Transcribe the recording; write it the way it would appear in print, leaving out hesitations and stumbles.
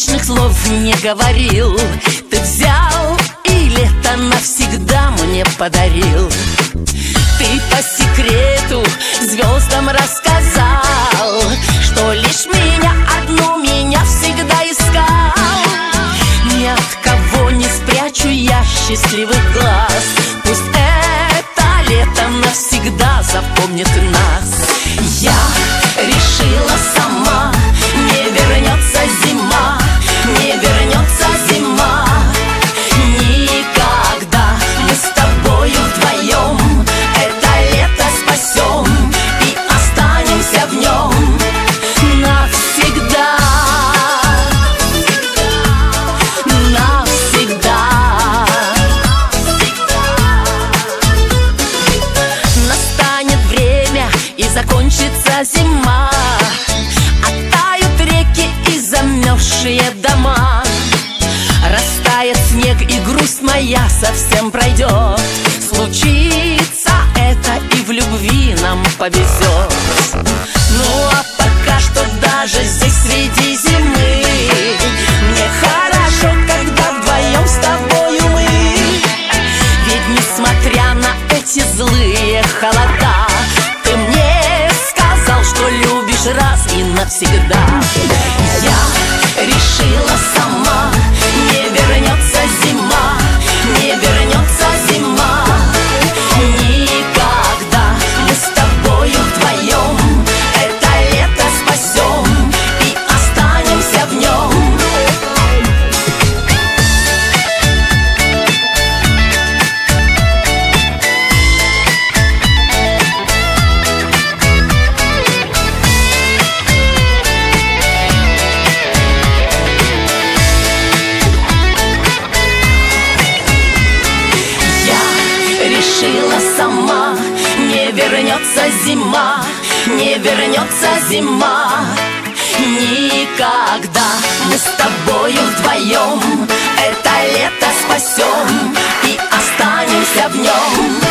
лишних слов не говорил. Ты взял и лето навсегда мне подарил. Ты по секрету звездам рассказал, что лишь меня, одну меня всегда искал. Ни от кого не спрячу я счастливых глаз. Пусть это лето навсегда запомнит нас. Я решила сама, не вернется зима, не вернется зима. Никогда мы с тобою вдвоем это лето спасем и останемся в нем навсегда. Навсегда. Настанет время и закончится зима, оттают реки и замерзшие дома. Растает снег и грусть моя совсем пройдет. Случится это и в любви нам повезет. Ну а пока что даже здесь среди зимы мне хорошо, когда вдвоем с тобою мы. Ведь несмотря на эти злые холода, ты мне сказал, что любишь раз и навсегда. Я решила сама, не вернется зима, не вернется зима. Никогда мы с тобою вдвоем это лето спасем и останемся в нем. Решила сама, не вернется зима, не вернется зима. Никогда мы с тобою вдвоем это лето спасем и останемся в нем.